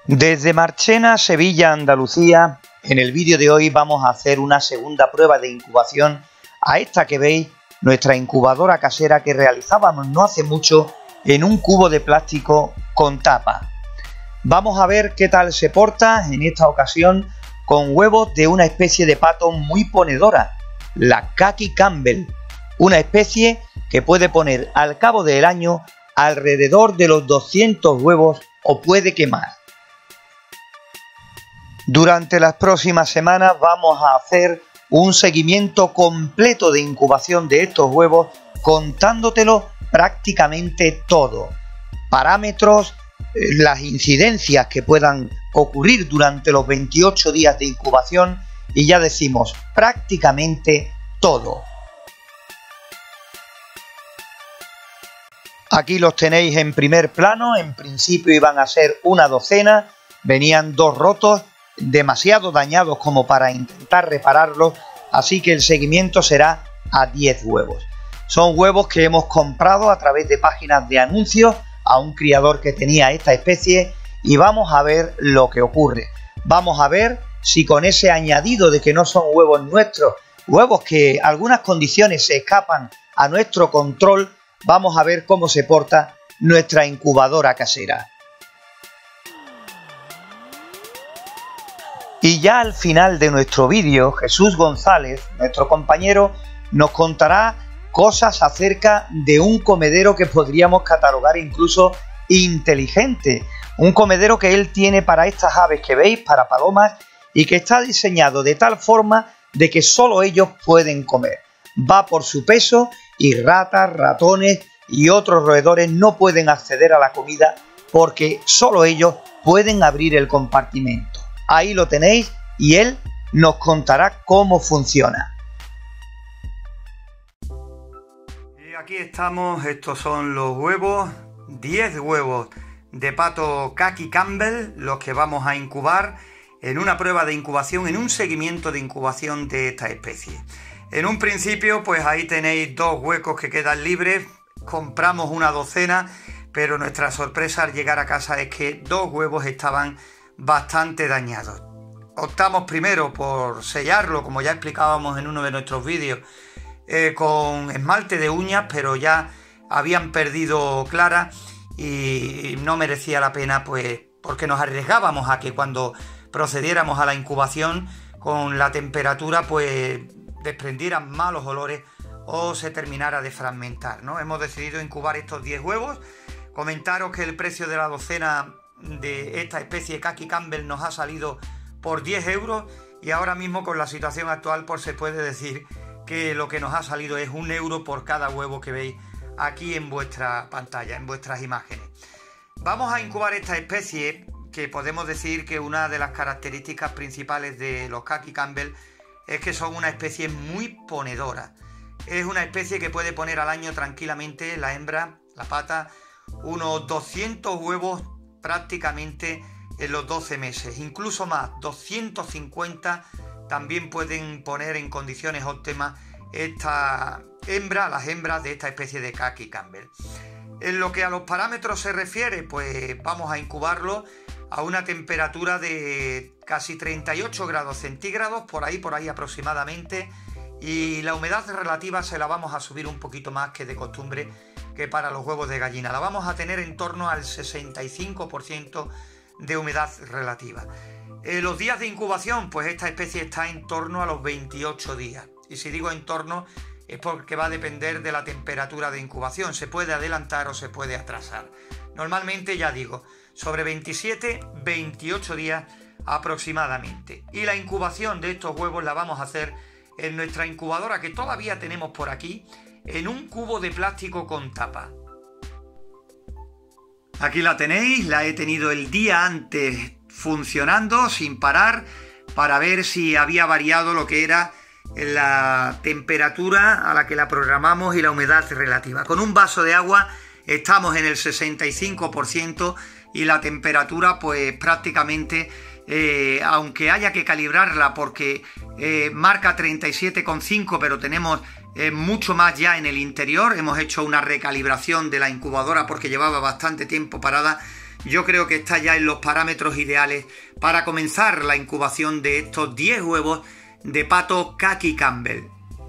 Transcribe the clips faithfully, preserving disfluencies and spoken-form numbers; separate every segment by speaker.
Speaker 1: Desde Marchena, Sevilla, Andalucía, en el vídeo de hoy vamos a hacer una segunda prueba de incubación a esta que veis, nuestra incubadora casera que realizábamos no hace mucho en un cubo de plástico con tapa. Vamos a ver qué tal se porta en esta ocasión con huevos de una especie de pato muy ponedora, la Khaki Campbell, una especie que puede poner al cabo del año alrededor de los doscientos huevos o puede que más. Durante las próximas semanas vamos a hacer un seguimiento completo de incubación de estos huevos, contándotelo prácticamente todo. Parámetros, las incidencias que puedan ocurrir durante los veintiocho días de incubación y ya decimos prácticamente todo. Aquí los tenéis en primer plano, en principio iban a ser una docena, venían dos rotos, demasiado dañados como para intentar repararlos, así que el seguimiento será a diez huevos. Son huevos que hemos comprado a través de páginas de anuncios a un criador que tenía esta especie y vamos a ver lo que ocurre. Vamos a ver si con ese añadido de que no son huevos nuestros, huevos que algunas condiciones se escapan a nuestro control, vamos a ver cómo se porta nuestra incubadora casera. Y ya al final de nuestro vídeo, Jesús González, nuestro compañero, nos contará cosas acerca de un comedero que podríamos catalogar incluso inteligente. Un comedero que él tiene para estas aves que veis, para palomas, y que está diseñado de tal forma de que solo ellos pueden comer. Va por su peso y ratas, ratones y otros roedores no pueden acceder a la comida porque solo ellos pueden abrir el compartimento. Ahí lo tenéis y él nos contará cómo funciona. Y aquí estamos, estos son los huevos, diez huevos de pato Khaki Campbell, los que vamos a incubar en una prueba de incubación, en un seguimiento de incubación de esta especie. En un principio, pues ahí tenéis dos huecos que quedan libres, compramos una docena, pero nuestra sorpresa al llegar a casa es que dos huevos estaban bastante dañados. Optamos primero por sellarlo, como ya explicábamos en uno de nuestros vídeos, eh, con esmalte de uñas, pero ya habían perdido clara y no merecía la pena, pues porque nos arriesgábamos a que cuando procediéramos a la incubación con la temperatura pues desprendieran malos olores o se terminara de fragmentar, ¿no? Hemos decidido incubar estos diez huevos. Comentaros que el precio de la docena de esta especie Khaki Campbell nos ha salido por diez euros y ahora mismo con la situación actual pues se puede decir que lo que nos ha salido es un euro por cada huevo que veis aquí en vuestra pantalla, en vuestras imágenes. Vamos a incubar esta especie que podemos decir que una de las características principales de los Khaki Campbell es que son una especie muy ponedora. Es una especie que puede poner al año tranquilamente, la hembra, la pata, unos doscientos huevos prácticamente en los doce meses, incluso más, doscientos cincuenta también pueden poner en condiciones óptimas esta hembra, las hembras de esta especie de Khaki Campbell. En lo que a los parámetros se refiere, pues vamos a incubarlo a una temperatura de casi treinta y ocho grados centígrados, por ahí, por ahí aproximadamente, y la humedad relativa se la vamos a subir un poquito más que de costumbre que para los huevos de gallina. La vamos a tener en torno al sesenta y cinco por ciento de humedad relativa. Eh, los días de incubación, pues esta especie está en torno a los veintiocho días. Y si digo en torno, es porque va a depender de la temperatura de incubación. Se puede adelantar o se puede atrasar. Normalmente, ya digo, sobre veintisiete, veintiocho días aproximadamente. Y la incubación de estos huevos la vamos a hacer en nuestra incubadora que todavía tenemos por aquí, en un cubo de plástico con tapa. Aquí la tenéis, la he tenido el día antes funcionando sin parar para ver si había variado lo que era la temperatura a la que la programamos y la humedad relativa. Con un vaso de agua estamos en el sesenta y cinco por ciento y la temperatura pues prácticamente, eh, aunque haya que calibrarla porque eh, marca treinta y siete coma cinco, pero tenemos eh, mucho más ya en el interior. Hemos hecho una recalibración de la incubadora porque llevaba bastante tiempo parada yo creo que está ya en los parámetros ideales para comenzar la incubación de estos diez huevos de pato Khaki Campbell.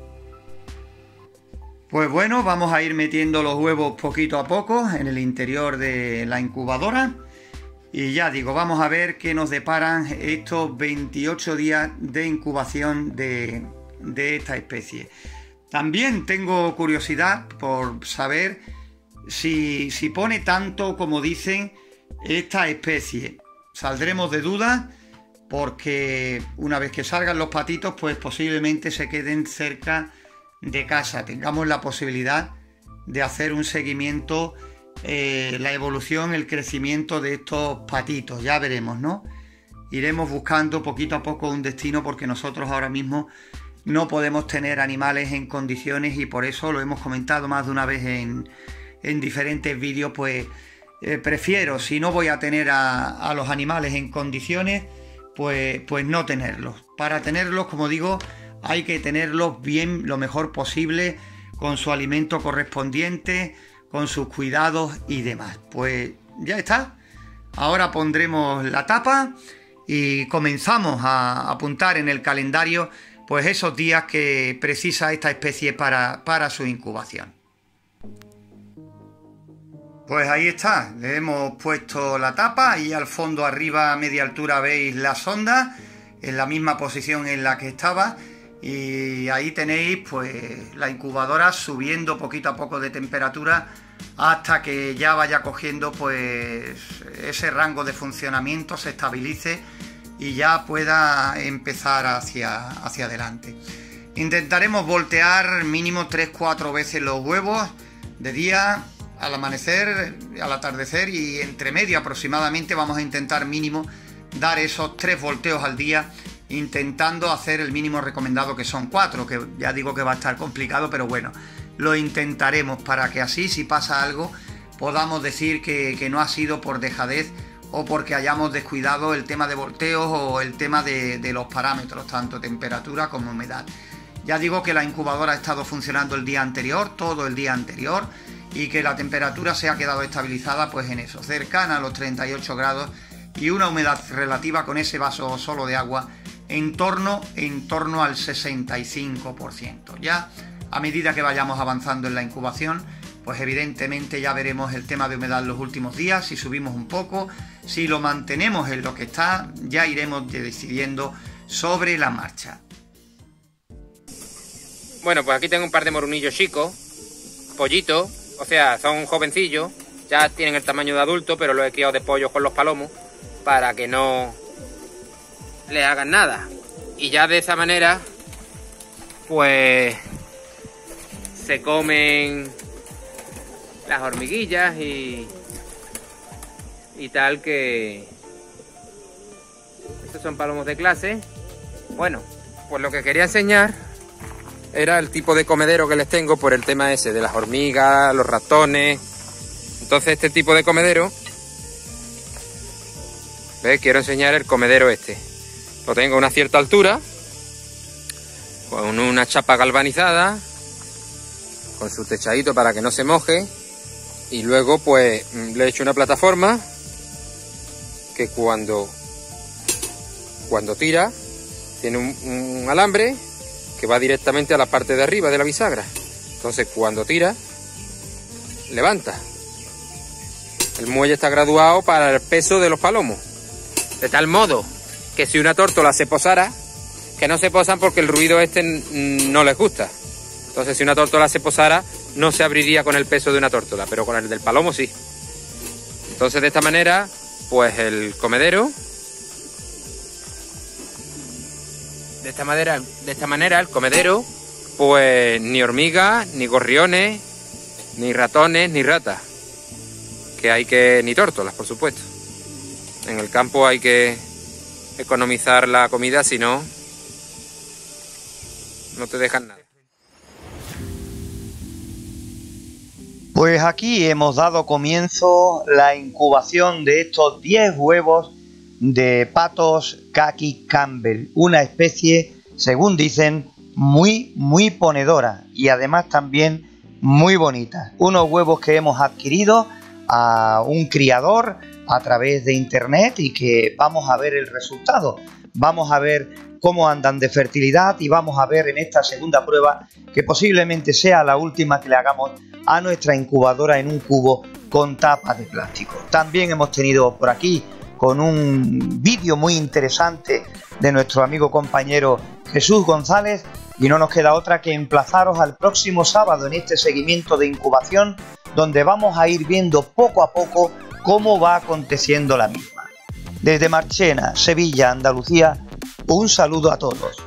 Speaker 1: Pues bueno, vamos a ir metiendo los huevos poquito a poco en el interior de la incubadora. Y ya digo, vamos a ver qué nos deparan estos veintiocho días de incubación de, de esta especie. También tengo curiosidad por saber si, si pone tanto como dicen esta especie. Saldremos de dudas porque una vez que salgan los patitos, pues posiblemente se queden cerca de casa. Tengamos la posibilidad de hacer un seguimiento, eh, la evolución, el crecimiento de estos patitos. Ya veremos, ¿no? Iremos buscando poquito a poco un destino porque nosotros ahora mismo no podemos tener animales en condiciones y por eso lo hemos comentado más de una vez en, en diferentes vídeos, pues eh, prefiero, si no voy a tener a, a los animales en condiciones, pues, pues no tenerlos. Para tenerlos, como digo, hay que tenerlos bien, lo mejor posible, con su alimento correspondiente, con sus cuidados y demás. Pues ya está. Ahora pondremos la tapa y comenzamos a apuntar en el calendario pues esos días que precisa esta especie para, para su incubación. Pues ahí está, le hemos puesto la tapa y al fondo arriba a media altura veis la sonda en la misma posición en la que estaba y ahí tenéis pues la incubadora subiendo poquito a poco de temperatura hasta que ya vaya cogiendo pues ese rango de funcionamiento, se estabilice y ya pueda empezar hacia, hacia adelante. Intentaremos voltear mínimo tres cuatro veces los huevos de día, al amanecer, al atardecer y entre medio aproximadamente vamos a intentar mínimo dar esos tres volteos al día, intentando hacer el mínimo recomendado que son cuatro, que ya digo que va a estar complicado, pero bueno, lo intentaremos para que así si pasa algo podamos decir que, que no ha sido por dejadez o porque hayamos descuidado el tema de volteos o el tema de, de los parámetros, tanto temperatura como humedad. Ya digo que la incubadora ha estado funcionando el día anterior, todo el día anterior, y que la temperatura se ha quedado estabilizada pues en eso, cercana a los treinta y ocho grados y una humedad relativa con ese vaso solo de agua en torno, en torno al sesenta y cinco por ciento. Ya a medida que vayamos avanzando en la incubación, pues evidentemente ya veremos el tema de humedad en los últimos días, si subimos un poco, si lo mantenemos en lo que está, ya iremos decidiendo sobre la marcha.
Speaker 2: Bueno, pues aquí tengo un par de morunillos chicos, pollitos, o sea, son jovencillos, ya tienen el tamaño de adulto, pero los he criado de pollos con los palomos para que no les hagan nada. Y ya de esa manera, pues se comen las hormiguillas y, y tal que... Estos son palomos de clase. Bueno, pues lo que quería enseñar era el tipo de comedero que les tengo por el tema ese de las hormigas, los ratones. Entonces este tipo de comedero, ¿ves? Quiero enseñar el comedero este. Lo tengo a una cierta altura, con una chapa galvanizada, con su techadito para que no se moje. Y luego pues le he hecho una plataforma que cuando, cuando tira tiene un, un alambre que va directamente a la parte de arriba de la bisagra. Entonces cuando tira, levanta. El muelle está graduado para el peso de los palomos. De tal modo que si una tórtola se posara, que no se posan porque el ruido este no les gusta. Entonces si una tórtola se posara, no se abriría con el peso de una tórtola, pero con el del palomo sí. Entonces de esta manera, pues el comedero, de esta manera, de esta manera el comedero, pues ni hormigas, ni gorriones, ni ratones, ni ratas, que hay que, ni tórtolas, por supuesto. En el campo hay que economizar la comida, si no, no te dejan nada.
Speaker 1: Pues aquí hemos dado comienzo la incubación de estos diez huevos de patos Khaki Campbell, una especie, según dicen, muy muy ponedora y además también muy bonita. Unos huevos que hemos adquirido a un criador a través de internet y que vamos a ver el resultado. Vamos a ver cómo andan de fertilidad y vamos a ver en esta segunda prueba, que posiblemente sea la última que le hagamos a nuestra incubadora en un cubo con tapas de plástico. También hemos tenido por aquí con un vídeo muy interesante de nuestro amigo compañero Jesús González, y no nos queda otra que emplazaros al próximo sábado en este seguimiento de incubación, donde vamos a ir viendo poco a poco cómo va aconteciendo la misma. Desde Marchena, Sevilla, Andalucía, un saludo a todos.